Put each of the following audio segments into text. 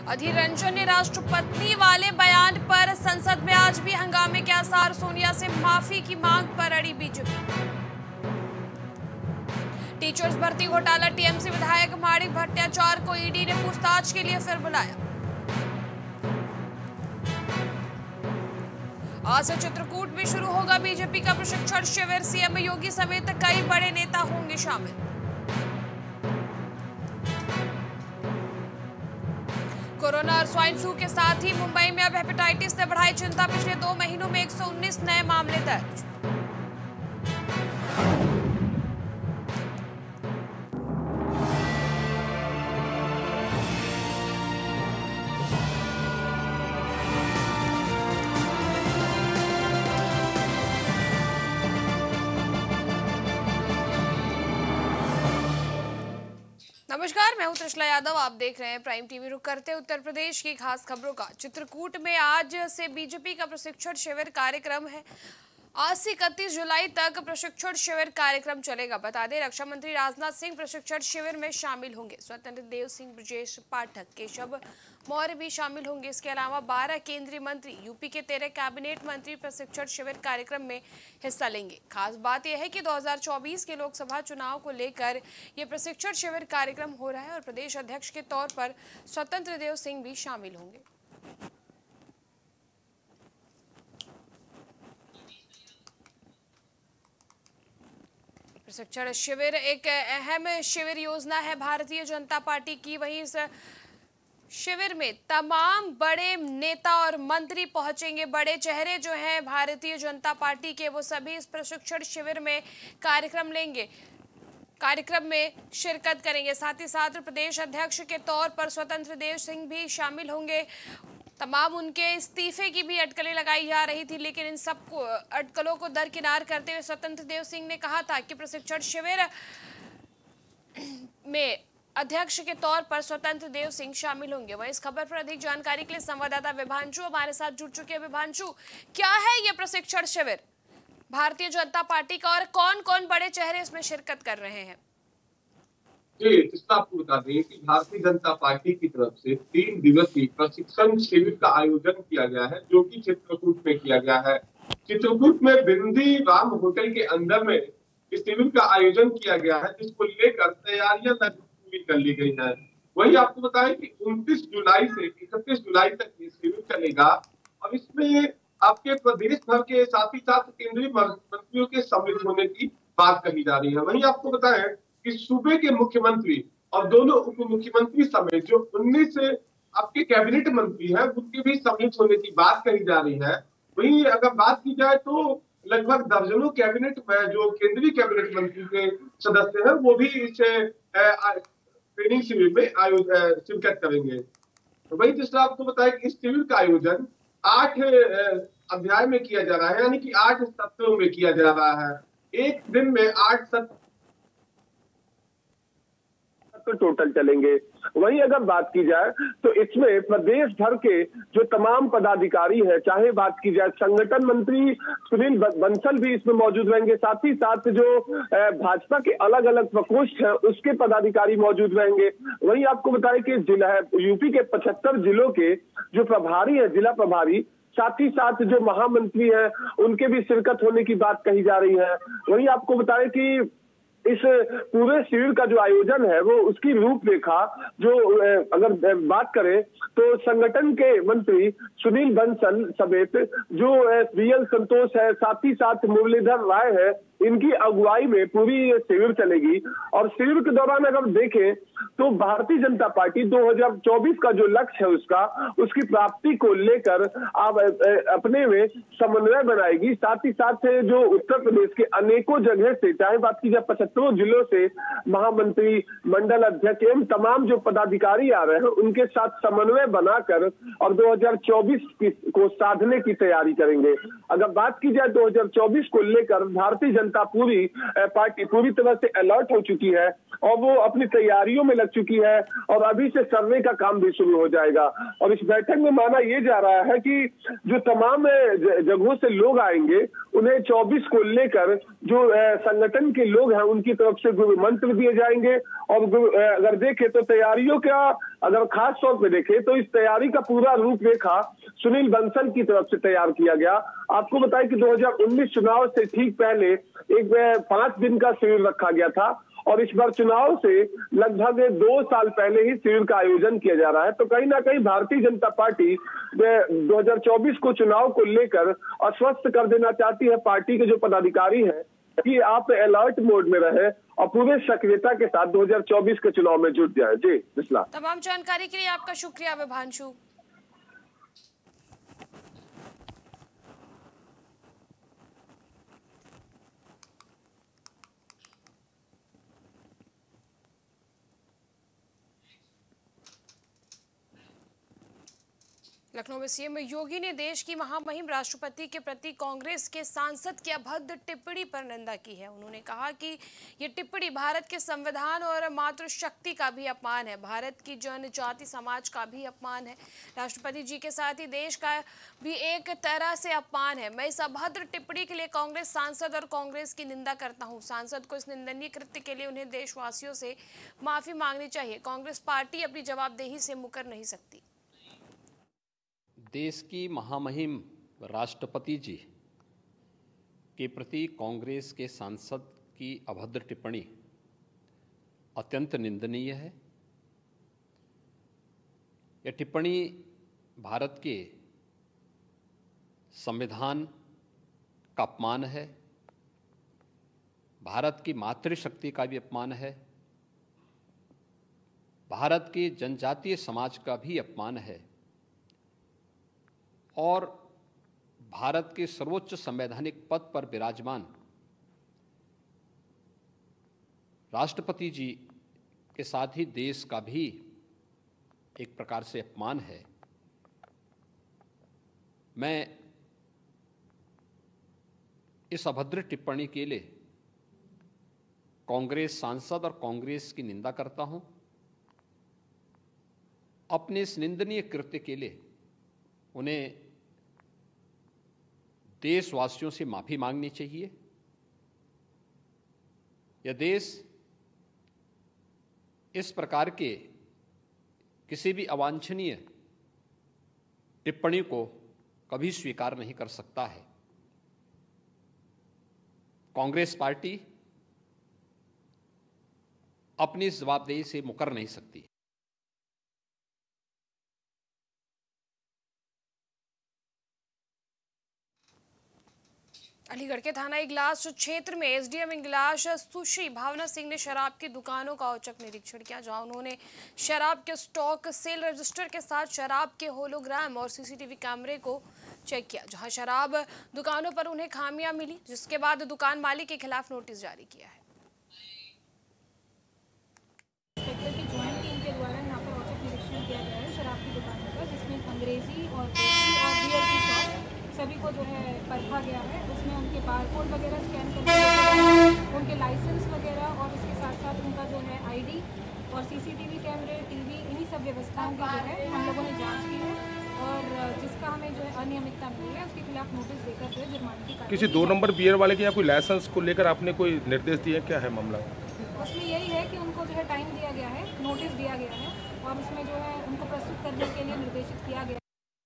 अधीर रंजन ने राष्ट्रपति वाले बयान पर संसद में आज भी हंगामे के आसार। सोनिया से माफी की मांग पर अड़ी बीजेपी। टीचर्स भर्ती घोटाला, टीएमसी विधायक माणिक भट्टाचार्य को ईडी ने पूछताछ के लिए फिर बुलाया। आज से चित्रकूट में शुरू होगा बीजेपी का प्रशिक्षण शिविर। सीएम योगी समेत कई बड़े नेता होंगे शामिल। कोरोना और स्वाइन फ्लू के साथ ही मुंबई में अब हेपेटाइटिस ने बढ़ाई चिंता। पिछले 2 महीनों में 119 नए मामले दर्ज। नमस्कार, मैं हूं त्रिशला यादव। आप देख रहे हैं प्राइम टीवी। रुक करते उत्तर प्रदेश की खास खबरों का। चित्रकूट में आज से बीजेपी का प्रशिक्षण शिविर कार्यक्रम है। आज से 31 जुलाई तक प्रशिक्षण शिविर कार्यक्रम चलेगा। बता दें, रक्षा मंत्री राजनाथ सिंह प्रशिक्षण शिविर में शामिल होंगे। स्वतंत्र देव सिंह, ब्रजेश पाठक, केशव मौर्य भी शामिल होंगे। इसके अलावा 12 केंद्रीय मंत्री, यूपी के 13 कैबिनेट मंत्री प्रशिक्षण शिविर कार्यक्रम में हिस्सा लेंगे। खास बात यह है कि 2024 के लोकसभा चुनाव को लेकर यह प्रशिक्षण शिविर कार्यक्रम हो रहा है और प्रदेश अध्यक्ष के तौर पर स्वतंत्र देव सिंह भी शामिल होंगे। प्रशिक्षण शिविर एक अहम शिविर योजना है भारतीय जनता पार्टी की। वहीं इस शिविर में तमाम बड़े नेता और मंत्री पहुंचेंगे। बड़े चेहरे जो हैं भारतीय जनता पार्टी के, वो सभी इस प्रशिक्षण शिविर में कार्यक्रम में शिरकत करेंगे। साथ ही साथ प्रदेश अध्यक्ष के तौर पर स्वतंत्र देव सिंह भी शामिल होंगे। तमाम उनके इस्तीफे की भी अटकलें लगाई जा रही थी, लेकिन इन सब अटकलों को दरकिनार करते हुए स्वतंत्र देव सिंह ने कहा था कि प्रशिक्षण शिविर में अध्यक्ष के तौर पर स्वतंत्र देव सिंह शामिल होंगे। वहीं इस खबर पर अधिक जानकारी के लिए संवाददाता विभांशु हमारे साथ जुड़ चुके हैं। विभांशु, क्या है ये प्रशिक्षण शिविर भारतीय जनता पार्टी का और कौन कौन बड़े चेहरे इसमें शिरकत कर रहे हैं? आपको बता दें कि भारतीय जनता पार्टी की तरफ से 3 दिवसीय प्रशिक्षण शिविर का आयोजन किया गया है, जो कि चित्रकूट में किया गया है। चित्रकूट में बिंदी राम होटल के अंदर में इस शिविर का आयोजन किया गया है, जिसको लेकर तैयारियां पूरी कर ली गई है। वही आपको बताएं कि 29 जुलाई से 31 जुलाई तक ये शिविर चलेगा और इसमें आपके प्रदेश भर के साथ ही साथ केंद्रीय मंत्रियों के सम्मिलित होने की बात कही जा रही है। वहीं आपको बताएं कि सूबे के मुख्यमंत्री और दोनों उप मुख्यमंत्री समेत जो 19 आपके कैबिनेट मंत्री हैं, उनके भी सम्मिलित होने की बात कही जा रही है। वहीं अगर बात की जाए तो लगभग दर्जनों कैबिनेट में जो केंद्रीय कैबिनेट मंत्री के सदस्य हैं, वो भी इस ट्रेनिंग शिविर में शिरकत करेंगे। वही दूसरा आपको बताया कि इस शिविर का आयोजन 8 अध्याय में किया जा रहा है, यानी कि 8 सत्रों में किया जा रहा है। एक दिन में 8 सत्र टोटल चलेंगे। वहीं अगर बात की जाए तो इसमें प्रदेश भर के जो तमाम पदाधिकारी हैं, चाहे बात की जाए संगठन मंत्री सुनील बंसल भी इसमें मौजूद रहेंगे, साथ ही साथ जो भाजपा के अलग अलग प्रकोष्ठ हैं उसके पदाधिकारी मौजूद रहेंगे। वहीं आपको बताएं कि जिला यूपी के 75 जिलों के जो प्रभारी है, जिला प्रभारी, साथ ही साथ जो महामंत्री हैं, उनके भी शिरकत होने की बात कही जा रही है। वहीं आपको बताएं कि इस पूरे शिविर का जो आयोजन है वो उसकी रूपरेखा जो अगर बात करें तो संगठन के मंत्री सुनील बंसल समेत जो बीएल संतोष है, साथ ही साथ मुरलीधर राय है, इनकी अगुवाई में पूरी ये शिविर चलेगी। और शिविर के दौरान अगर देखें तो भारतीय जनता पार्टी 2024 का जो लक्ष्य है उसकी प्राप्ति को लेकर अब अपने में समन्वय बनाएगी। साथ ही साथ जो उत्तर प्रदेश के अनेकों जगह से, चाहे बात की जाए 75 जिलों से महामंत्री, मंडल अध्यक्ष एवं तमाम जो पदाधिकारी आ रहे हैं, उनके साथ समन्वय बनाकर और 2024 को साधने की तैयारी करेंगे। अगर बात की जाए 2024 को लेकर भारतीय जनता पार्टी पूरी तरह से अलर्ट हो चुकी है। और वो अपनी तैयारियों में लग चुकी है और अभी से सर्वे का काम भी शुरू हो जाएगा। और इस बैठक में माना ये जा रहा है कि जो तमाम जगहों से लोग आएंगे उन्हें 24 को लेकर जो संगठन के लोग हैं उनकी तरफ से मंत्र दिए जाएंगे। और अगर देखें तो तैयारियों का अगर खास तौर पे देखें तो इस तैयारी का पूरा रूपरेखा सुनील बंसल की तरफ से तैयार किया गया। आपको बताएं कि 2019 चुनाव से ठीक पहले एक 5 दिन का शिविर रखा गया था और इस बार चुनाव से लगभग 2 साल पहले ही शिविर का आयोजन किया जा रहा है। तो कहीं ना कहीं भारतीय जनता पार्टी 2024 को चुनाव को लेकर आश्वस्त कर देना चाहती है पार्टी के जो पदाधिकारी हैं कि आप अलर्ट मोड में रहे और पूरे सक्रियता के साथ 2024 के चुनाव में जुट जाए। जी बिस्ला। तमाम जानकारी के लिए आपका शुक्रिया विभांशु। लखनऊ में सीएम योगी ने देश की महामहिम राष्ट्रपति के प्रति कांग्रेस के सांसद की अभद्र टिप्पणी पर निंदा की है। उन्होंने कहा कि ये टिप्पणी भारत के संविधान और मातृशक्ति का भी अपमान है, भारत की जनजाति समाज का भी अपमान है, राष्ट्रपति जी के साथ ही देश का भी एक तरह से अपमान है। मैं इस अभद्र टिप्पणी के लिए कांग्रेस सांसद और कांग्रेस की निंदा करता हूँ। सांसद को इस निंदनीय कृत्य के लिए उन्हें देशवासियों से माफी मांगनी चाहिए। कांग्रेस पार्टी अपनी जवाबदेही से मुकर नहीं सकती। देश की महामहिम राष्ट्रपति जी के प्रति कांग्रेस के सांसद की अभद्र टिप्पणी अत्यंत निंदनीय है। यह टिप्पणी भारत के संविधान का अपमान है, भारत की मातृशक्ति का भी अपमान है, भारत के जनजातीय समाज का भी अपमान है और भारत के सर्वोच्च संवैधानिक पद पर विराजमान राष्ट्रपति जी के साथ ही देश का भी एक प्रकार से अपमान है। मैं इस अभद्र टिप्पणी के लिए कांग्रेस सांसद और कांग्रेस की निंदा करता हूं। अपने इस निंदनीय कृत्य के लिए उन्हें देशवासियों से माफी मांगनी चाहिए। यह देश इस प्रकार के किसी भी अवांछनीय टिप्पणी को कभी स्वीकार नहीं कर सकता है। कांग्रेस पार्टी अपनी इस जवाबदेही से मुकर नहीं सकती। अलीगढ़ के थाना इगलास क्षेत्र में एसडीएम इगलास सुश्री भावना सिंह ने शराब की दुकानों का औचक निरीक्षण किया, जहां उन्होंने शराब के स्टॉक, सेल रजिस्टर के साथ शराब के होलोग्राम और सीसीटीवी कैमरे को चेक किया, जहां शराब दुकानों पर उन्हें खामियां मिली, जिसके बाद दुकान मालिक के खिलाफ नोटिस जारी किया है। सेक्टर की ज्वाइंट टीम के द्वारा यहाँ पर औचक निरीक्षण किया गया है शराब की दुकानों का, जिसमें अंग्रेजी और देसी और बियर की शॉप सभी को जो है परखा गया है। उसमें उनके बारकोड वगैरह स्कैन करके उनके लाइसेंस वगैरह और उसके साथ साथ उनका जो है आईडी और सीसीटीवी कैमरे, टीवी, इन्हीं सब व्यवस्थाओं की जो है हम लोगों ने जांच की है और जिसका हमें जो है अनियमितता मिली है उसके खिलाफ नोटिस देकर जो है जुर्माने की कार्रवाई। किसी 2 नंबर बियर वाले के या कोई लाइसेंस को लेकर आपने कोई निर्देश दिए, क्या है मामला? उसमें यही है कि उनको जो है टाइम दिया गया है, नोटिस दिया गया है और उसमें जो है उनको प्रस्तुत करने के लिए निर्देशित किया गया।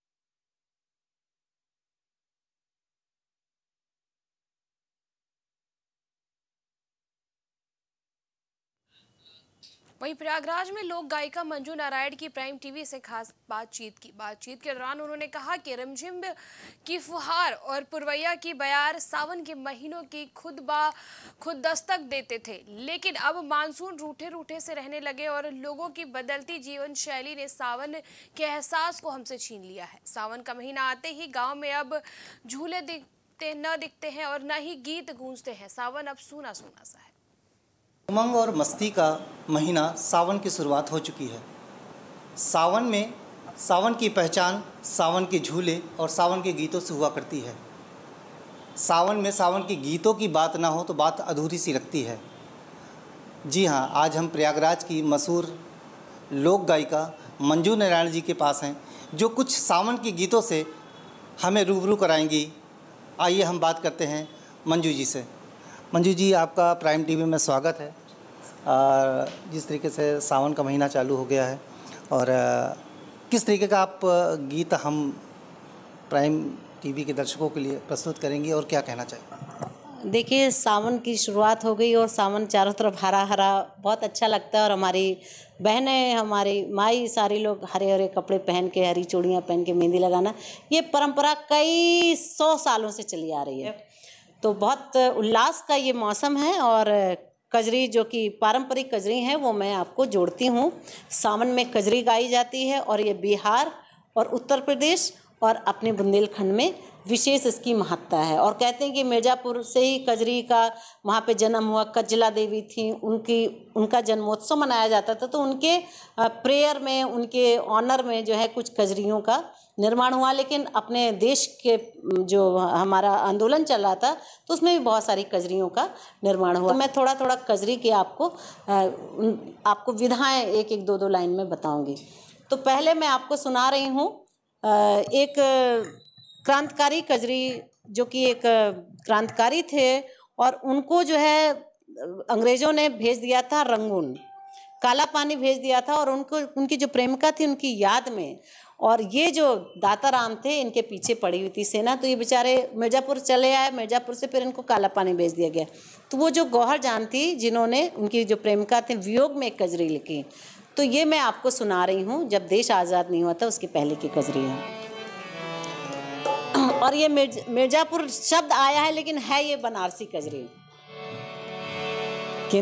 वहीं प्रयागराज में लोक गायिका मंजू नारायण की प्राइम टीवी से खास बातचीत के दौरान उन्होंने कहा कि रिमझिम की फुहार और पुरवैया की बयार सावन के महीनों की खुद दस्तक देते थे, लेकिन अब मानसून रूठे रूठे से रहने लगे और लोगों की बदलती जीवन शैली ने सावन के एहसास को हमसे छीन लिया है। सावन का महीना आते ही गाँव में अब झूले दिखते हैं और न ही गीत गूंजते हैं। सावन अब सूना सूना सा है। उमंग और मस्ती का महीना सावन की शुरुआत हो चुकी है। सावन में सावन की पहचान सावन के झूले और सावन के गीतों से हुआ करती है। सावन में सावन के गीतों की बात ना हो तो बात अधूरी सी लगती है। जी हाँ, आज हम प्रयागराज की मशहूर लोक गायिका मंजू नारायण जी के पास हैं, जो कुछ सावन के गीतों से हमें रूबरू कराएंगी। आइए हम बात करते हैं मंजू जी से। मंजू जी, आपका प्राइम टीवी में स्वागत है। जिस तरीके से सावन का महीना चालू हो गया है और किस तरीके का आप गीत हम प्राइम टीवी के दर्शकों के लिए प्रस्तुत करेंगी और क्या कहना चाहिए? देखिए, सावन की शुरुआत हो गई और सावन चारों तरफ हरा हरा बहुत अच्छा लगता है। और हमारी बहनें, हमारी माई, सारे लोग हरे हरे कपड़े पहन के, हरी चूड़ियाँ पहन के मेहंदी लगाना, ये परंपरा कई 100 सालों से चली आ रही है। तो बहुत उल्लास का ये मौसम है। और कजरी, जो कि पारंपरिक कजरी हैं, वो मैं आपको जोड़ती हूँ। सावन में कजरी गाई जाती है और ये बिहार और उत्तर प्रदेश और अपने बुंदेलखंड में विशेष इसकी महत्ता है। और कहते हैं कि मिर्ज़ापुर से ही कजरी का वहाँ पे जन्म हुआ। कजला देवी थी, उनका जन्मोत्सव मनाया जाता था। तो उनके प्रेयर में, उनके ऑनर में जो है कुछ कजरियों का निर्माण हुआ। लेकिन अपने देश के जो हमारा आंदोलन चल रहा था, तो उसमें भी बहुत सारी कजरियों का निर्माण हुआ। तो मैं थोड़ा थोड़ा कजरी के आपको विधाएं एक एक दो लाइन में बताऊंगी। तो पहले मैं आपको सुना रही हूँ एक क्रांतिकारी कजरी, जो कि एक क्रांतिकारी थे और उनको जो है अंग्रेज़ों ने भेज दिया था रंगून, काला पानी भेज दिया था। और उनकी जो प्रेमिका थी, उनकी याद में, और ये जो दाता राम थे, इनके पीछे पड़ी हुई थी सेना। तो ये बेचारे मिर्ज़ापुर चले आए, मिर्ज़ापुर से फिर इनको काला पानी भेज दिया गया। तो वो जो गौहर जान थी, जिन्होंने, उनकी जो प्रेमिका थे, वियोग में एक कजरी लिखी। तो ये मैं आपको सुना रही हूँ। जब देश आज़ाद नहीं हुआ था, उसके पहले की कजरी है। और ये मिर्ज़ापुर शब्द आया है, लेकिन है ये बनारसी कजरी। कि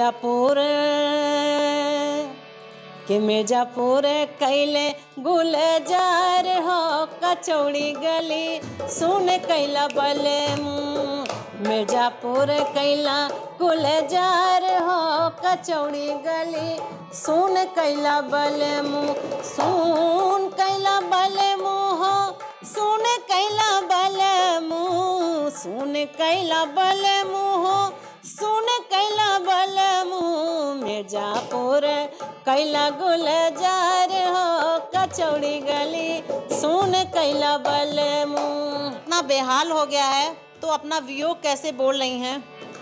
मिर्ज़ापुर कैले गुलजार हो कचौड़ी गली, सुन कैला बले मिर्ज़ापुर कैला गुलजार हो कचौड़ी गली, सुन कैला बले सुन कैला बले हो, सुन कैला बले सुन कैला बले हो, सुन कैला बले मिर्ज़ापुर कैला गुलजार हो कचौड़ी गली, सुन कैला बले इतना बेहाल हो गया है, तो अपना वियोग कैसे बोल रही हैं?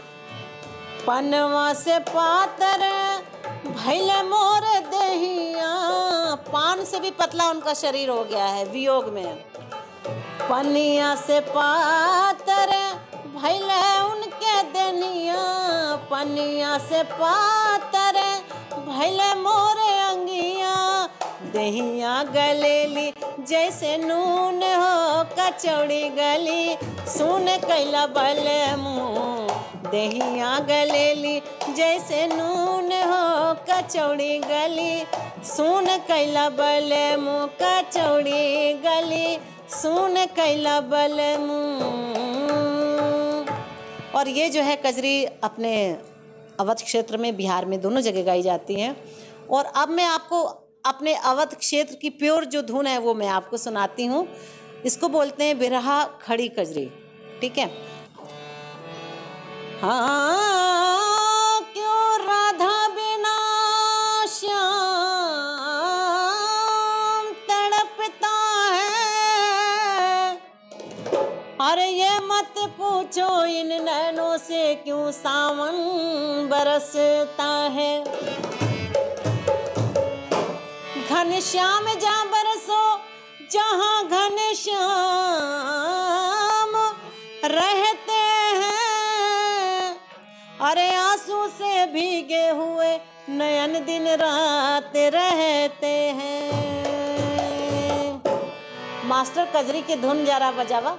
पनवा से पातर भैले मोर दहिया, पान से भी पतला उनका शरीर हो गया है वियोग में। पनिया से पातर भैले उनके दनिया, पनिया से पातर भैले मोरे अंगिया, दहिया गलेली जैसे नून हो कचौड़ी गली, सुन कैला बले दहिया गलेली जैसे नून हो कचौड़ी गली, सुन कैला बले कचौड़ी गली, सुन कैला बले और ये जो है कजरी अपने अवध क्षेत्र में, बिहार में, दोनों जगह गाई जाती हैं। और अब मैं आपको अपने अवध क्षेत्र की प्योर जो धुन है वो मैं आपको सुनाती हूँ। इसको बोलते हैं बिरहा खड़ी कजरी। ठीक है? हाँ, क्यों राधा बिना श्याम तड़पता है, अरे ये मत पूछो इन नैनों से क्यों सावन बरसता है। घनश्याम जा बरसो जहाँ घनश्याम रहते हैं, अरे आंसू से भीगे हुए नयन दिन रात रहते हैं। मास्टर कजरी की धुन जरा बजावा।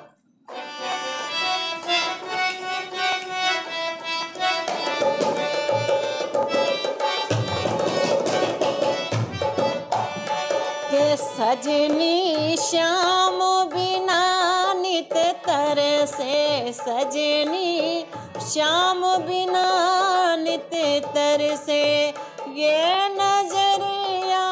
सजनी श्याम बिना नित तरसे, सजनी श्याम बिना नित तरसे, ये नजरिया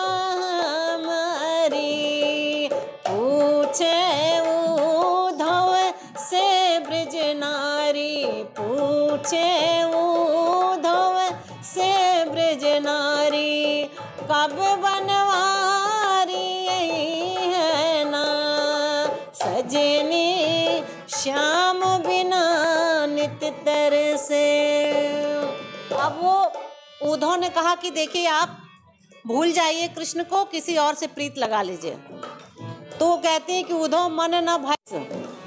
हमारी पूछे उद्धव से ब्रज नारी, पूछे उद्धव से सजनी श्याम बिना नित तरसे। अब वो उद्धव ने कहा कि देखिए आप भूल जाइए कृष्ण को, किसी और से प्रीत लगा लीजिए। तो वो कहते हैं कि उद्धव मन न भाई,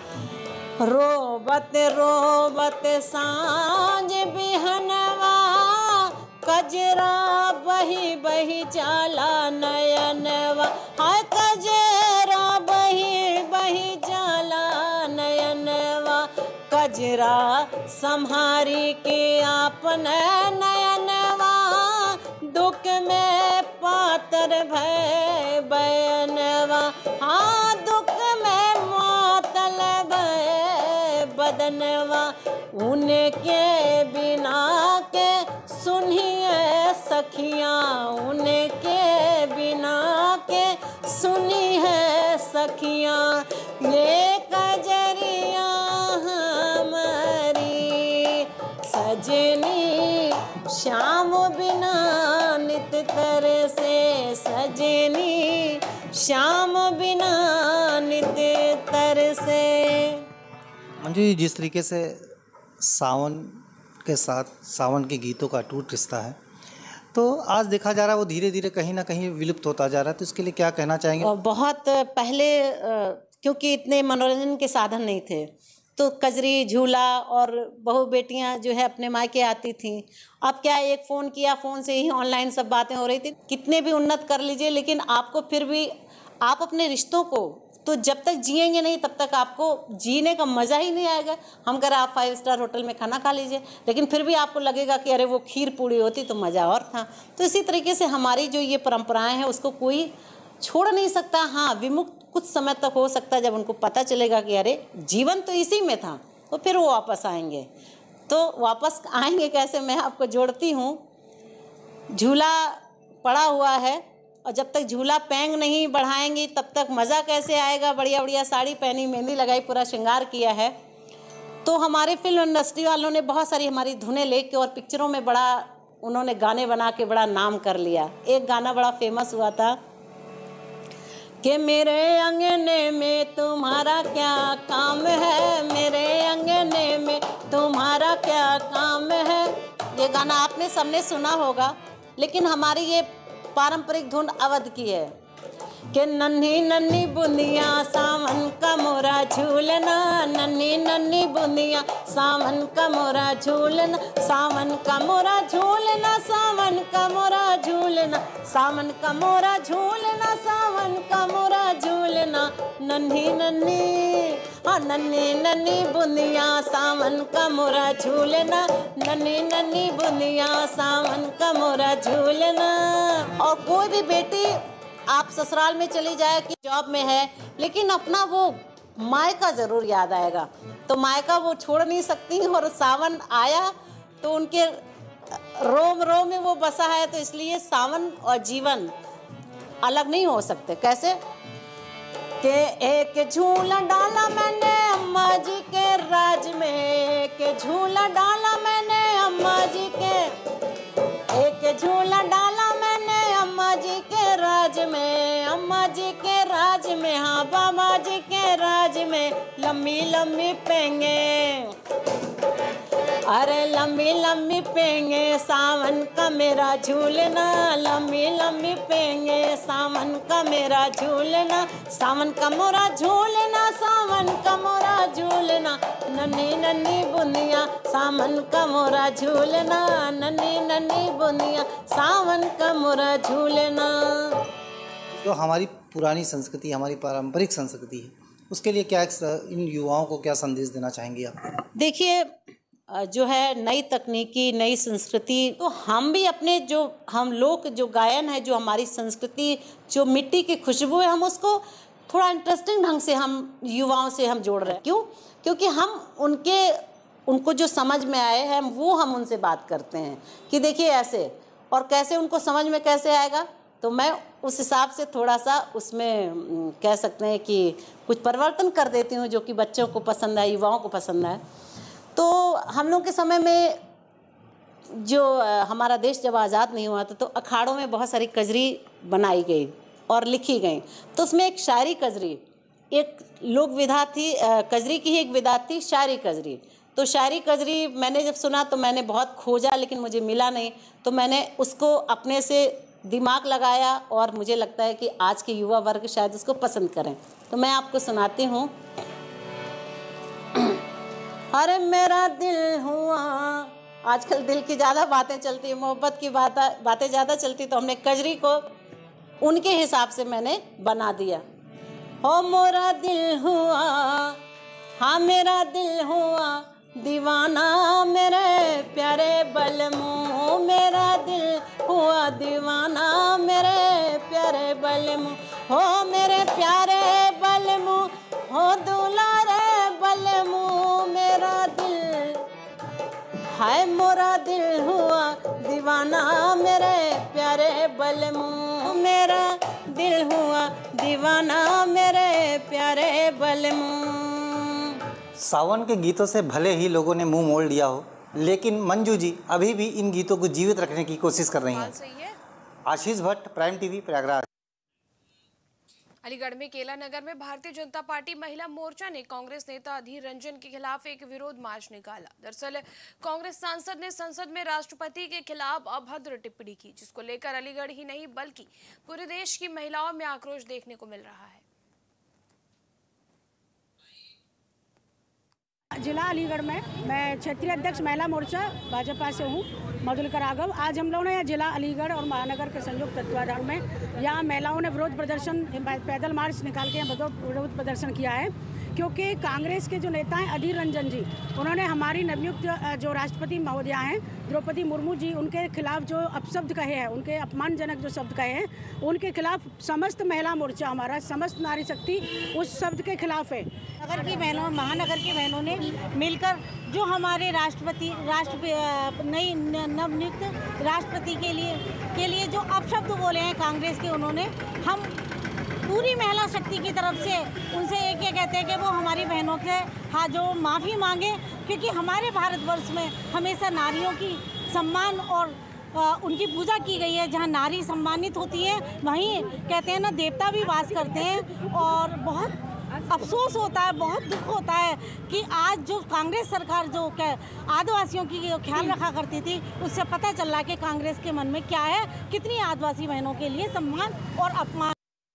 रोबत रोबत सांझ बिहनवा, कजरा बही बही जाला नयनवा। हाय कजरा बही बही जाला नयनवा, कजरा संहारी के आपन नयनवा। दुख में पातर भय बयनवा, हाँ दुख में मातल भय बदनवा। उनके बिना के सुनिए सखियाँ, उनके बिना के सुनी है सखियाँ। ये कजरिया हमारी सजनी श्याम बिना नित तरसे, सजनी श्याम बिना नित तरसे। मंजू जी, जिस तरीके से सावन के साथ सावन के गीतों का अटूट रिश्ता है, तो आज देखा जा रहा है वो धीरे धीरे कहीं ना कहीं विलुप्त होता जा रहा है, तो इसके लिए क्या कहना चाहेंगे? बहुत पहले क्योंकि इतने मनोरंजन के साधन नहीं थे, तो कजरी झूला और बहू बेटियां जो है अपने मायके आती थीं। अब क्या, एक फ़ोन किया, फ़ोन से ही ऑनलाइन सब बातें हो रही थी। कितने भी उन्नत कर लीजिए, लेकिन आपको फिर भी आप अपने रिश्तों को तो जब तक जिएंगे नहीं तब तक आपको जीने का मज़ा ही नहीं आएगा। हम कह रहे आप 5 स्टार होटल में खाना खा लीजिए, लेकिन फिर भी आपको लगेगा कि अरे वो खीर पूड़ी होती तो मज़ा और था। तो इसी तरीके से हमारी जो ये परंपराएं हैं उसको कोई छोड़ नहीं सकता। हाँ, विमुक्त कुछ समय तक हो सकता है, जब उनको पता चलेगा कि अरे जीवन तो इसी में था, तो फिर वो वापस आएंगे। तो वापस आएंगे कैसे, मैं आपको जोड़ती हूँ। झूला पड़ा हुआ है और जब तक झूला पैंग नहीं बढ़ाएंगी तब तक मज़ा कैसे आएगा। बढ़िया बढ़िया साड़ी पहनी, मेहंदी लगाई, पूरा श्रृंगार किया है। तो हमारे फिल्म इंडस्ट्री वालों ने बहुत सारी हमारी धुनें लेके और पिक्चरों में बड़ा उन्होंने गाने बना के बड़ा नाम कर लिया। एक गाना बड़ा फेमस हुआ था कि मेरे अंगने में तुम्हारा क्या काम है, मेरे अंगने में तुम्हारा क्या काम है। ये गाना आपने सबने सुना होगा, लेकिन हमारी ये पारंपरिक धुन अवध की है कि नन्ही नन्ही बुंदिया सावन का मोरा झूलना, नन्ही नन्ही बुंदिया सावन का मोरा झूलना, सावन का मोरा झूलना, सावन का मोरा झूलना, सावन का मोरा झूलना, सावन का मोरा झूलना। नन्ही नन्ही, हाँ नन्ही नन्ही बुंदिया सावन का मोरा झूलना, नन्ही नन्ही बुंदिया सावन का मोरा झूलना। और कोई भी बेटी आप ससुराल में चली जाए कि जॉब में है, लेकिन अपना वो मायका ज़रूर याद आएगा। तो मायका वो छोड़ नहीं सकती, और सावन आया तो उनके रोम रोम में वो बसा है। तो इसलिए सावन और जीवन अलग नहीं हो सकते। कैसे कि एक झूला डाला मैंने अम्मा जी के राज में, के झूला डाला मैंने अम्मा जी के, एक झूला डाला मैंने अम्मा जी के राज में, अम्मा जी के राज में, हाँ बाबा जी के राज में। लम्बी लम्बी पेंगे, अरे लम्बी लम्बी पेंगे सावन का मेरा झूलना, लम्बी लम्बी पेंगे सावन का मेरा झूलना, सावन का मोरा झूलना, सावन का मोरा झूलना। नन्ही नन्ही बुंदिया सावन का मोरा झूलना, नन्ही नन्ही बुंदिया सावन का मोरा झूलना। जो हमारी पुरानी संस्कृति, हमारी पारंपरिक संस्कृति है, उसके लिए क्या इन युवाओं को क्या संदेश देना चाहेंगे आप? देखिए, जो है नई तकनीकी, नई संस्कृति, तो हम भी अपने जो हम लोग जो गायन है, जो हमारी संस्कृति, जो मिट्टी की खुशबू है, हम उसको थोड़ा इंटरेस्टिंग ढंग से हम युवाओं से हम जोड़ रहे हैं। क्यों? क्योंकि हम उनको जो समझ में आए हैं वो हम उनसे बात करते हैं कि देखिए ऐसे, और कैसे उनको समझ में कैसे आएगा। तो मैं उस हिसाब से थोड़ा सा उसमें कह सकते हैं कि कुछ परिवर्तन कर देती हूँ, जो कि बच्चों को पसंद आए, युवाओं को पसंद आए। तो हम लोग के समय में जो हमारा देश जब आज़ाद नहीं हुआ था, तो अखाड़ों में बहुत सारी कजरी बनाई गई और लिखी गई। तो उसमें एक शायरी कजरी एक लोक विधा थी, कजरी की ही एक विधा थी, शायरी कजरी। तो शायरी कजरी मैंने जब सुना तो मैंने बहुत खोजा, लेकिन मुझे मिला नहीं। तो मैंने उसको अपने से दिमाग लगाया और मुझे लगता है कि आज के युवा वर्ग शायद उसको पसंद करें। तो मैं आपको सुनाती हूँ। अरे मेरा दिल हुआ, आजकल दिल की ज़्यादा बातें चलती है, मोहब्बत की बातें ज़्यादा चलती, तो हमने कजरी को उनके हिसाब से मैंने बना दिया। हो मोरा दिल हुआ, हाँ मेरा दिल हुआ दीवाना मेरे प्यारे बलमू, मेरा दिल हुआ दीवाना मेरे प्यारे बलमू, हो मेरे प्यारे बलमू, हो दुलारे बलमू, मेरा दिल हाय मोरा दिल हुआ दीवाना मेरे प्यारे बलमू, मेरा दिल हुआ दीवाना मेरे प्यारे बलमू। सावन के गीतों से भले ही लोगों ने मुंह मोड़ लिया हो, लेकिन मंजू जी अभी भी इन गीतों को जीवित रखने की कोशिश कर रही हैं। Ashish Bhatt, Prime TV, Prayagraj. अलीगढ़ में केला नगर में भारतीय जनता पार्टी महिला मोर्चा ने कांग्रेस नेता अधीर रंजन के खिलाफ एक विरोध मार्च निकाला। दरअसल कांग्रेस सांसद ने संसद में राष्ट्रपति के खिलाफ अभद्र टिप्पणी की, जिसको लेकर अलीगढ़ ही नहीं बल्कि पूरे देश की महिलाओं में आक्रोश देखने को मिल रहा है। जिला अलीगढ़ में मैं क्षेत्रीय अध्यक्ष महिला मोर्चा भाजपा से हूँ, मधुलिका राघव। आज हम लोगों ने जिला अलीगढ़ और महानगर के संयुक्त तत्वाधान में यहाँ महिलाओं ने विरोध प्रदर्शन, पैदल मार्च निकाल के विरोध प्रदर्शन किया है, क्योंकि कांग्रेस के जो नेता हैं अधीर रंजन जी, उन्होंने हमारी नवनियुक्त जो राष्ट्रपति महोदया हैं द्रौपदी मुर्मू जी, उनके खिलाफ जो अपशब्द कहे हैं, उनके अपमानजनक जो शब्द कहे हैं, उनके खिलाफ समस्त महिला मोर्चा, हमारा समस्त नारी शक्ति उस शब्द के खिलाफ है। नगर की बहनों, महानगर की बहनों ने मिलकर जो हमारे नवनियुक्त राष्ट्रपति के लिए जो अपशब्द बोले हैं कांग्रेस के, उन्होंने हम पूरी महिला शक्ति की तरफ से उनसे ये कहते हैं कि वो हमारी बहनों के हाथ जो माफ़ी मांगे, क्योंकि हमारे भारतवर्ष में हमेशा नारियों की सम्मान और उनकी पूजा की गई है। जहाँ नारी सम्मानित होती है वहीं कहते हैं ना देवता भी वास करते हैं। और बहुत अफसोस होता है, बहुत दुख होता है कि आज जो कांग्रेस सरकार जो आदिवासियों की ख्याल रखा करती थी, उससे पता चल रहा है कि कांग्रेस के मन में क्या है, कितनी आदिवासी बहनों के लिए सम्मान और अपमान।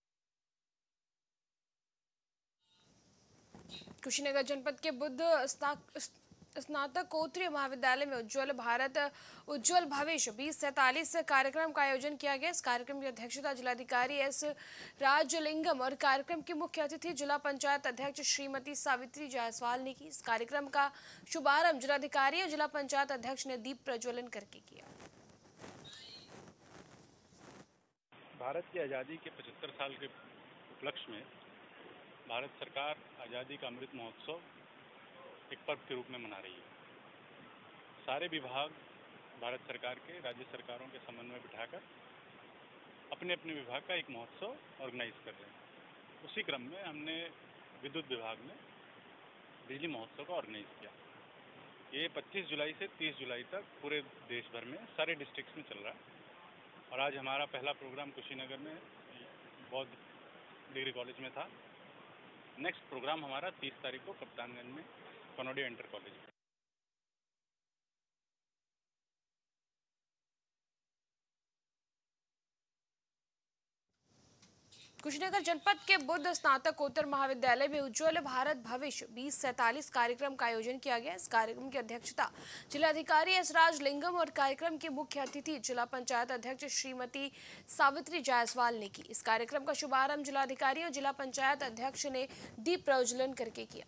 कुशीनगर जनपद के बुद्ध स्नातकोत्तरीय महाविद्यालय में उज्ज्वल भारत उज्ज्वल भविष्य 2047 कार्यक्रम का आयोजन किया गया। इस कार्यक्रम की अध्यक्षता जिलाधिकारी एस राजलिंगम और कार्यक्रम की मुख्य अतिथि जिला पंचायत अध्यक्ष श्रीमती सावित्री जायसवाल ने की। इस कार्यक्रम का शुभारंभ जिलाधिकारी और जिला पंचायत अध्यक्ष ने दीप प्रज्वलन करके किया। भारत की आज़ादी के 75 साल के उपलक्ष्य में भारत सरकार आज़ादी का अमृत महोत्सव एक पर्व के रूप में मना रही है। सारे विभाग भारत सरकार के राज्य सरकारों के समन्वय बिठाकर अपने अपने विभाग का एक महोत्सव ऑर्गेनाइज कर रहे हैं। उसी क्रम में हमने विद्युत विभाग में बिजली महोत्सव का ऑर्गेनाइज किया। ये 25 जुलाई से 30 जुलाई तक पूरे देश भर में सारे डिस्ट्रिक्ट्स में चल रहा है। और आज हमारा पहला प्रोग्राम कुशीनगर में बौद्ध डिग्री कॉलेज में था। नेक्स्ट प्रोग्राम हमारा 30 तारीख को कप्तानगंज में कनौडिया इंटर कॉलेज में। कुशीनगर जनपद के बुद्ध स्नातकोत्तर महाविद्यालय में उज्ज्वल भारत भविष्य 2047 कार्यक्रम का आयोजन किया गया। इस कार्यक्रम की अध्यक्षता जिलाधिकारी एस राजलिंगम और कार्यक्रम के मुख्य अतिथि जिला पंचायत अध्यक्ष श्रीमती सावित्री जायसवाल ने की। इस कार्यक्रम का शुभारंभ जिलाधिकारी और जिला पंचायत अध्यक्ष ने दीप प्रज्वलन करके किया।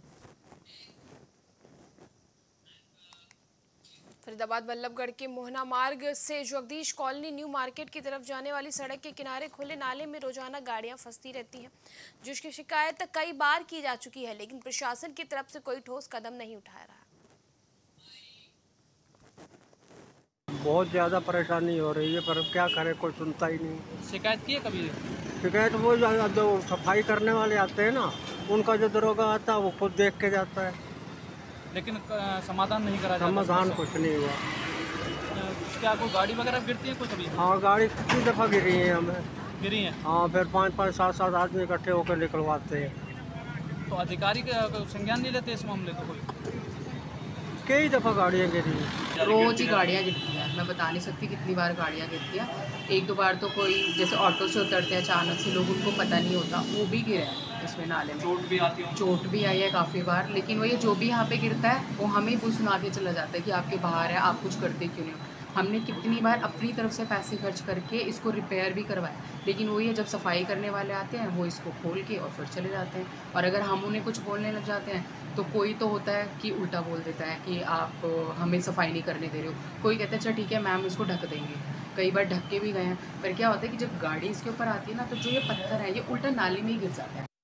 फरीदाबाद बल्लभगढ़ के मोहना मार्ग से जगदीश कॉलोनी न्यू मार्केट की तरफ जाने वाली सड़क के किनारे खुले नाले में रोजाना गाड़ियां फंसती रहती हैं, जिसकी शिकायत कई बार की जा चुकी है, लेकिन प्रशासन की तरफ से कोई ठोस कदम नहीं उठाया रहा। बहुत ज़्यादा परेशानी हो रही है, पर क्या करें, कोई सुनता ही नहीं। शिकायत की है कभी? शिकायत वो जो सफाई करने वाले आते हैं ना, उनका जो दरोगा आता है वो खुद देख के जाता है, लेकिन समाधान नहीं करा जाता। समाधान कुछ नहीं हुआ। क्या कोई गाड़ी वगैरह गिरती है कुछ अभी? हाँ, गाड़ी कितनी दफ़ा गिरी है हमें। गिरी है? हाँ, फिर 5-5, 7-7 आदमी इकट्ठे होकर निकलवाते हैं। तो अधिकारी संज्ञान नहीं लेते इस मामले को? कोई कई दफ़ा गाड़ियाँ गिरी हैं, रोज ही गाड़ियाँ गिरती हैं। मैं बता नहीं सकती कितनी बार गाड़ियाँ गिरती हैं। एक दो बार तो कोई जैसे ऑटो से उतरते हैं अचानक से लोग, उनको पता नहीं होता, वो भी गिरे हैं इसमें नाले में। चोट भी आती है? चोट भी आई है काफ़ी बार, लेकिन वो ये जो भी यहाँ पे गिरता है वो हमें ही सुना के चला जाता है कि आपके बाहर है, आप कुछ करते क्यों नहीं हो। हमने कितनी बार अपनी तरफ से पैसे खर्च करके इसको रिपेयर भी करवाया, लेकिन वही है जब सफाई करने वाले आते हैं वो इसको खोल के और फिर चले जाते हैं। और अगर हम उन्हें कुछ बोलने लग जाते हैं तो कोई तो होता है कि उल्टा बोल देता है कि आप हमें सफाई नहीं करने दे रहे हो। कोई कहता है अच्छा ठीक है मैम इसको ढक देंगे, कई बार ढक के भी गए हैं। पर क्या होता है कि जब गाड़ी इसके ऊपर आती है ना, तो जो ये पत्थर है ये उल्टा नाली में ही गिर जाता है।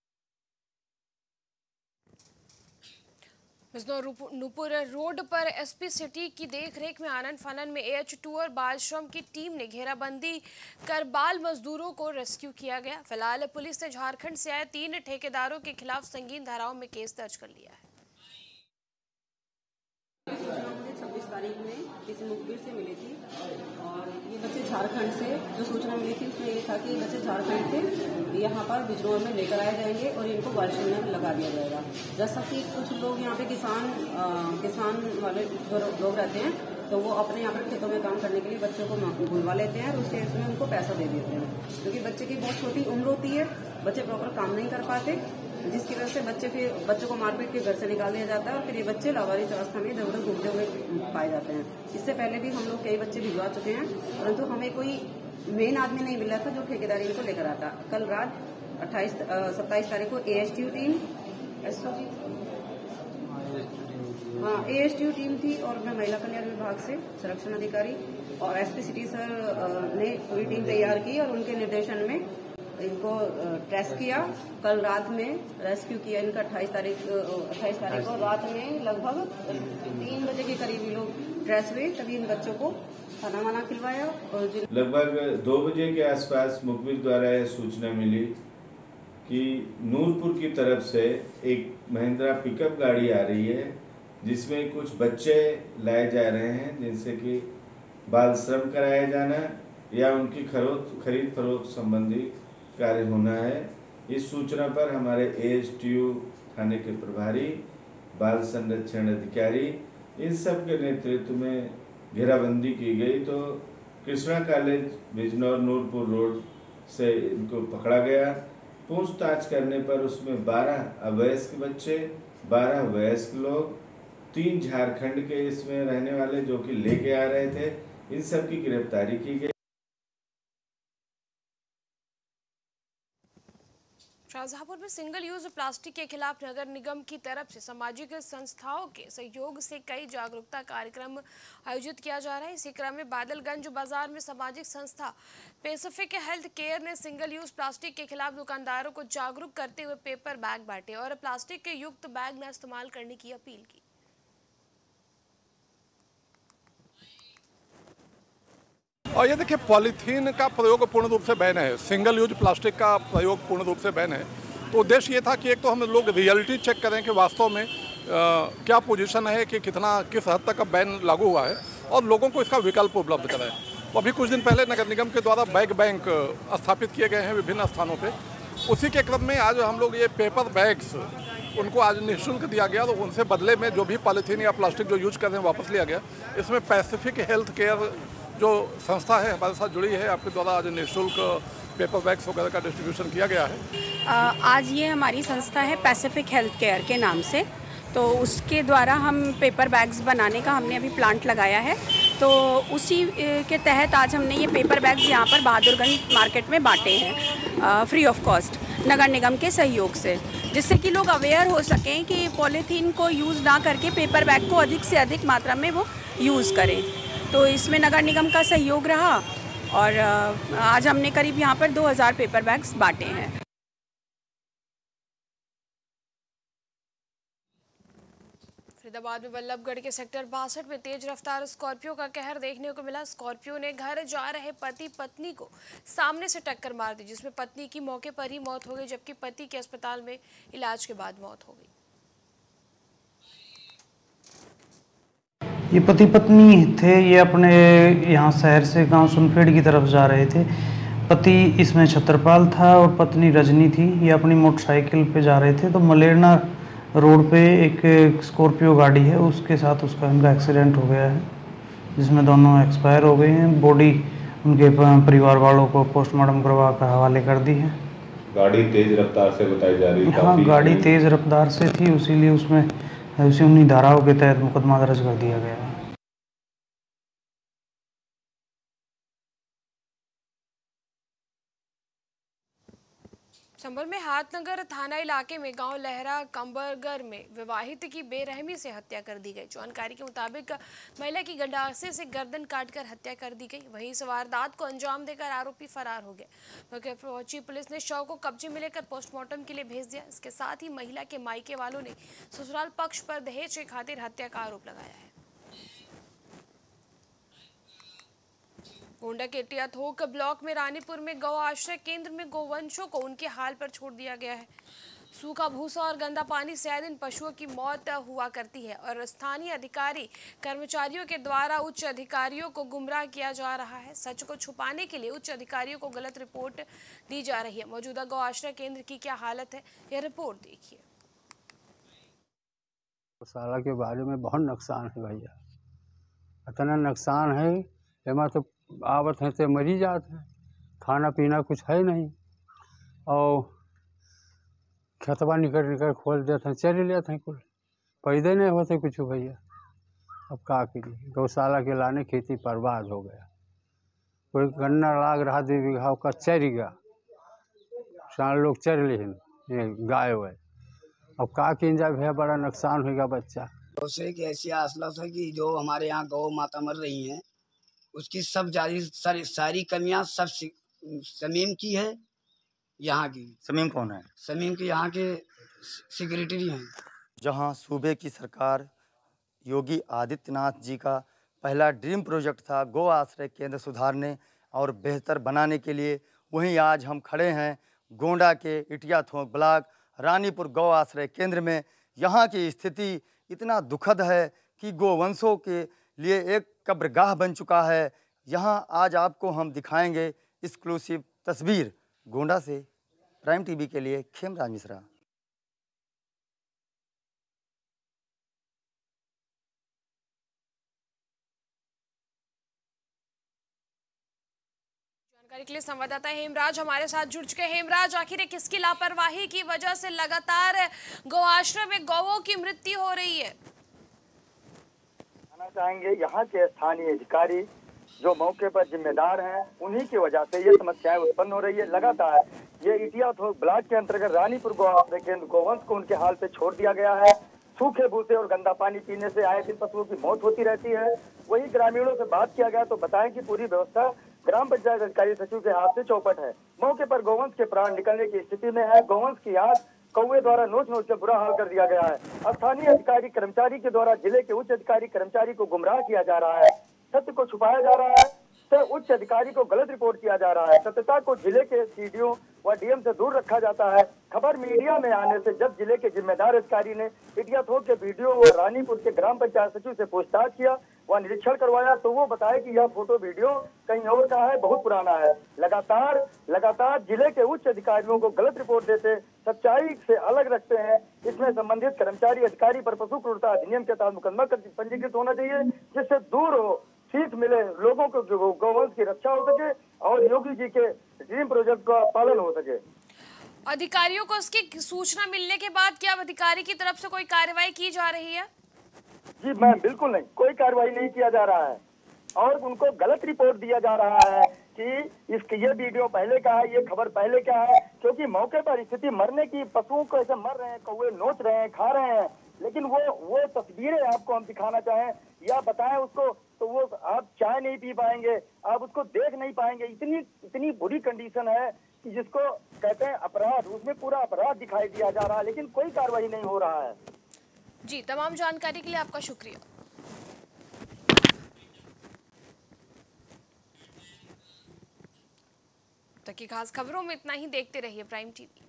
नूपुर रोड पर एसपी सिटी की देखरेख में आनन फानन में AH2 और बाल श्रम की टीम ने घेराबंदी कर बाल मजदूरों को रेस्क्यू किया गया। फिलहाल पुलिस ने झारखंड से आए 3 ठेकेदारों के खिलाफ संगीन धाराओं में केस दर्ज कर लिया है। 26 तारीख में किसी मुखबिर से मिली थी और ये बच्चे झारखंड से, जो सूचना मिली थी उसमें ये था कि ये बच्चे झारखंड से यहाँ पर बिजनौर में लेकर आए जाएंगे और इनको बारिशों में लगा दिया जाएगा। जैसा कि कुछ लोग यहाँ पे किसान वाले जो लोग रहते हैं तो वो अपने यहाँ पर खेतों में काम करने के लिए बच्चों को बुलवा लेते हैं और उसके उसमें उनको पैसा दे देते हैं, क्योंकि बच्चे की बहुत छोटी उम्र होती है, बच्चे प्रॉपर काम नहीं कर पाते, जिसकी वजह से बच्चों को मारपीट के घर से निकाल दिया जाता है और फिर ये बच्चे लावारिस अवस्था में इधर उधर घूमते हुए पाए जाते हैं। इससे पहले भी हम लोग कई बच्चे भिजवा चुके हैं, परंतु हमें कोई मेन आदमी नहीं मिला था जो ठेकेदारी इनको लेकर आता। कल रात 27 तारीख को ASTU टीम ASTU टीम थी और मैं महिला कल्याण विभाग से संरक्षण अधिकारी और SP सिटी सर ने पूरी टीम तैयार की और उनके निर्देशन में इनको ट्रेस किया। कल रात में रेस्क्यू किया इनका। 28 तारीख को रात में लगभग 3 बजे के करीब ये लोग ट्रेस हुए, तभी इन बच्चों को खाना वाना खिलवाया। और लगभग 2 बजे के आसपास मुखबिर द्वारा यह सूचना मिली कि नूरपुर की तरफ से एक महिंद्रा पिकअप गाड़ी आ रही है जिसमें कुछ बच्चे लाए जा रहे हैं, जिनसे कि बाल श्रम कराया जाना या उनकी खरीद फरोख्त संबंधी कार्य होना है। इस सूचना पर हमारे ASTU थाने के प्रभारी, बाल संरक्षण अधिकारी, इन सब के नेतृत्व में घेराबंदी की गई। तो कृष्णा कॉलेज बिजनौर नूरपुर रोड से इनको पकड़ा गया। पूछताछ करने पर उसमें 12 अवयस्क बच्चे, 12 वयस्क लोग, 3 झारखंड के इसमें रहने वाले जो कि लेके आ रहे थे, इन सब की गिरफ्तारी की गई। शाहजहांपुर में सिंगल यूज प्लास्टिक के खिलाफ नगर निगम की तरफ से सामाजिक संस्थाओं के सहयोग से कई जागरूकता कार्यक्रम आयोजित किया जा रहा है। इसी क्रम में बादलगंज बाजार में सामाजिक संस्था पैसिफिक हेल्थ केयर ने सिंगल यूज प्लास्टिक के खिलाफ दुकानदारों को जागरूक करते हुए पेपर बैग बांटे और प्लास्टिक के युक्त बैग न इस्तेमाल करने की अपील की। और ये देखिए, पॉलीथीन का प्रयोग पूर्ण रूप से बैन है, सिंगल यूज प्लास्टिक का प्रयोग पूर्ण रूप से बैन है। तो उद्देश्य ये था कि एक तो हम लोग रियलिटी चेक करें कि वास्तव में क्या पोजीशन है, कि किस हद तक बैन लागू हुआ है और लोगों को इसका विकल्प उपलब्ध कराएं। तो अभी कुछ दिन पहले नगर निगम के द्वारा बैग बैंक स्थापित किए गए हैं विभिन्न स्थानों पे। उसी के क्रम में आज हम लोग ये पेपर बैग्स उनको आज निःशुल्क दिया गया, तो उनसे बदले में जो भी पॉलीथीन या प्लास्टिक जो यूज कर रहे हैं वापस लिया गया। इसमें पैसिफिक हेल्थ केयर जो संस्था है हमारे साथ जुड़ी है, आपके द्वारा आज निःशुल्क पेपर बैग्स वगैरह का डिस्ट्रीब्यूशन किया गया है। आज ये हमारी संस्था है पैसिफिक हेल्थ केयर के नाम से, तो उसके द्वारा हम पेपर बैग्स बनाने का हमने अभी प्लांट लगाया है। तो उसी के तहत आज हमने ये पेपर बैग्स यहाँ पर बहादुरगंज मार्केट में बांटे हैं फ्री ऑफ कॉस्ट नगर निगम के सहयोग से, जिससे कि लोग अवेयर हो सकें कि पॉलीथीन को यूज़ ना करके पेपर बैग को अधिक से अधिक मात्रा में वो यूज़ करें। तो इसमें नगर निगम का सहयोग रहा और आज हमने करीब यहाँ पर 2000 पेपर बैग्स बांटे हैं। फरीदाबाद में बल्लभगढ़ के सेक्टर 62 में तेज रफ्तार स्कॉर्पियो का कहर देखने को मिला। स्कॉर्पियो ने घर जा रहे पति पत्नी को सामने से टक्कर मार दी, जिसमें पत्नी की मौके पर ही मौत हो गई, जबकि पति की अस्पताल में इलाज के बाद मौत हो गई। ये पति पत्नी थे, ये अपने यहाँ शहर से गांव सुनफेड़ की तरफ जा रहे थे पति इसमें छत्रपाल था और पत्नी रजनी थी। ये अपनी मोटरसाइकिल पे जा रहे थे तो मलेरना रोड पे एक स्कॉर्पियो गाड़ी है, उसके साथ उनका एक्सीडेंट हो गया है, जिसमें दोनों एक्सपायर हो गए हैं। बॉडी उनके परिवार वालों को पोस्टमार्टम करवा कर हवाले कर दी है। गाड़ी तेज रफ्तार से बताई जा रही है। हाँ, गाड़ी तेज रफ्तार से थी, इसीलिए उसमें उन्हीं धाराओं के तहत मुकदमा दर्ज कर दिया गया है। संभल में हाथनगर थाना इलाके में गांव लहरा कंबरगर में विवाहित की बेरहमी से हत्या कर दी गई। जानकारी के मुताबिक महिला की गंडासे से गर्दन काटकर हत्या कर दी गई। वहीं इस वारदात को अंजाम देकर आरोपी फरार हो गए। मौके पर पहुंची पुलिस ने शव को कब्जे में लेकर पोस्टमार्टम के लिए भेज दिया। इसके साथ ही महिला के मायके वालों ने ससुराल पक्ष पर दहेज के खातिर हत्या का आरोप लगाया है। गोंडा के टियाथोक ब्लॉक में रानीपुर में गौ आश्रय केंद्र में गोवंशों को उनके हाल पर छोड़ दिया गया है। सूखा भूसा और गंदा पानी से आए दिन पशुओं की मौत हुआ करती है और स्थानीय अधिकारी कर्मचारियों के द्वारा उच्च अधिकारियों को गुमराह किया जा रहा है। सच को छुपाने के लिए उच्च अधिकारियों को गलत रिपोर्ट दी जा रही है। मौजूदा गौ आश्रय केंद्र की क्या हालत है, यह रिपोर्ट देखिए। गौशाला के बारे में बहुत नुकसान है भैया, इतना नुकसान है एमा तो आवत हैं तो मरी जाते हैं, खाना पीना कुछ है नहीं और खेतवा निकल खोल देते हैं, चले लेते हैं, कुल पैदे नहीं होते कुछ भैया। अब का करिए, गौशाला के लाने खेती बर्बाद हो गया। कोई गन्ना लाग रहा 2 बीघा का चर गया, सारे लोग चर लेन गाय वाय। अब का किन जा भैया, बड़ा नुकसान होगा बच्चा। उसे एक ऐसी आसला था कि जो हमारे यहाँ गौ माता मर रही हैं उसकी सब सारी कमियां सब समीम की है। यहाँ की समीम कौन है? समीम के यहाँ के सेक्रेटरी हैं। जहाँ सूबे की सरकार योगी आदित्यनाथ जी का पहला ड्रीम प्रोजेक्ट था गौ आश्रय केंद्र सुधारने और बेहतर बनाने के लिए, वहीं आज हम खड़े हैं गोंडा के इटियाथोक ब्लॉक रानीपुर गौ आश्रय केंद्र में। यहाँ की स्थिति इतना दुखद है कि गोवंशों के लिए एक कब्रगाह बन चुका है। यहाँ आज आपको हम दिखाएंगे एक्सक्लूसिव तस्वीर। गोंडा से प्राइम टीवी के लिए खेमराज मिश्रा। जानकारी के लिए संवाददाता हेमराज हमारे साथ जुड़ चुके हैं। हेमराज, आखिर किसकी लापरवाही की वजह से लगातार गौ आश्रय में गौओं की मृत्यु हो रही है? चाहेंगे यहाँ के स्थानीय अधिकारी जो मौके पर जिम्मेदार हैं, उन्हीं की वजह से ये समस्याएं उत्पन्न हो रही है। लगातार ये इटियाथोक ब्लॉक के अंतर्गत रानीपुर गौ आश्रय केंद्र गोवंश को उनके हाल पे छोड़ दिया गया है। सूखे भूसे और गंदा पानी पीने से आए दिन पशुओं की मौत होती रहती है। वही ग्रामीणों से बात किया गया तो बताएं कि पूरी व्यवस्था ग्राम पंचायत अधिकारी सचिव के हाथ से चौपट है। मौके पर गोवंश के प्राण निकलने की स्थिति में है। गोवंश की आंख कौवे द्वारा नोच नोच के बुरा हाल कर दिया गया है। स्थानीय अधिकारी कर्मचारी के द्वारा जिले के उच्च अधिकारी कर्मचारी को गुमराह किया जा रहा है। सत्य को छुपाया जा रहा है तो उच्च अधिकारी को गलत रिपोर्ट किया जा रहा है। सत्यता को जिले के सीडीओ व डीएम से दूर रखा जाता है। खबर मीडिया में आने से जब जिले के जिम्मेदार अधिकारी ने इटियाथोक के वीडियो व रानीपुर के ग्राम पंचायत सचिव से पूछताछ किया व निरीक्षण करवाया तो वो बताया कि यह फोटो वीडियो कहीं और का है, बहुत पुराना है। लगातार जिले के उच्च अधिकारियों को गलत रिपोर्ट देते, सच्चाई से अलग रखते हैं। इसमें संबंधित कर्मचारी अधिकारी पर पशु क्रूरता अधिनियम के तहत मुकदमा पंजीकृत होना चाहिए, जिससे दूर हो, सीख मिले, लोगों को गौवंश की रक्षा हो सके और योगी जी के ड्रीम प्रोजेक्ट का पालन हो सके। अधिकारियों को उसकी सूचना मिलने के बाद क्या अधिकारी की तरफ से कोई कार्रवाई की जा रही है? जी मैम, बिल्कुल नहीं, कोई कार्रवाई नहीं किया जा रहा है और उनको गलत रिपोर्ट दिया जा रहा है कि ये वीडियो पहले का है, ये खबर पहले का है, क्योंकि मौके पर स्थिति मरने की, पशुओं को ऐसे मर रहे हैं, कौवे नोच रहे हैं, खा रहे हैं, लेकिन वो तस्वीरें आपको हम दिखाना चाहें या बताएं उसको तो वो आप चाय नहीं पी पाएंगे, आप उसको देख नहीं पाएंगे। इतनी बुरी कंडीशन है कि जिसको कहते हैं अपराध, उसमें पूरा अपराध दिखाई दिया जा रहा है, लेकिन कोई कार्रवाई नहीं हो रहा है। जी, तमाम जानकारी के लिए आपका शुक्रिया। तक की खास खबरों में इतना ही। देखते रहिए प्राइम टीवी।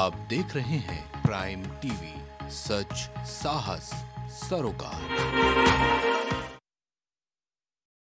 आप देख रहे हैं प्राइम टीवी, सच साहस सरोकार।